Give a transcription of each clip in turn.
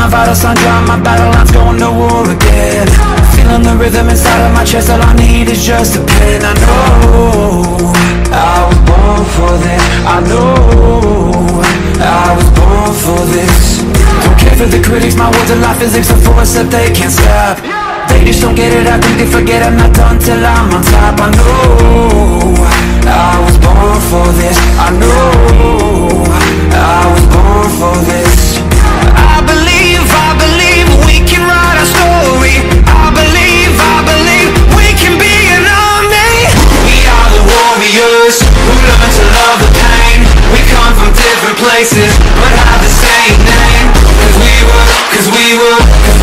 my vitals sign dry, my battle lines going to war again. Feeling the rhythm inside of my chest, all I need is just a pen. I know I was born for this. I know I was born for this. Don't care for the critics, my words are like physics, a force that they can't stop. They just don't get it, I think they forget I'm not done till I'm on top. I know I was born for this. I know I was born for this. I believe we can write our story. I believe we can be an army. We are the warriors who learn to love the pain. We come from different places but have the same name. Cause we were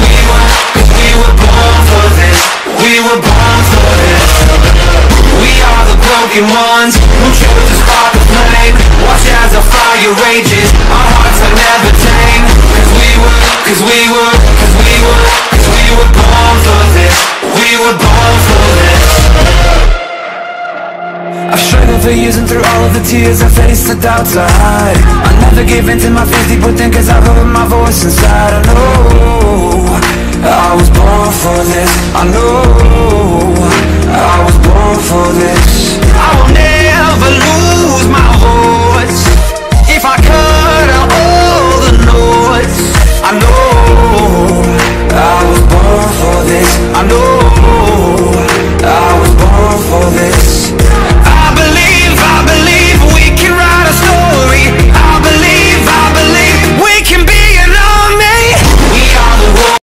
born for this. We were born for this. We are the broken ones who chose to spark the flame. Watch as our fire rages, our hearts are never tame. Cause we were born for this. We were born for this. I've struggled for years and through all of the tears I faced, the doubts I hide. I never gave in to my fears, people think cause I heard my voice inside. I know I was born for this. I know